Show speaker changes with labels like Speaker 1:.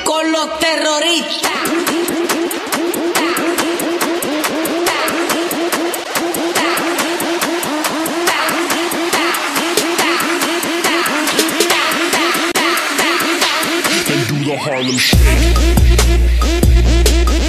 Speaker 1: con los terroristas.
Speaker 2: And do the Harlem Shake.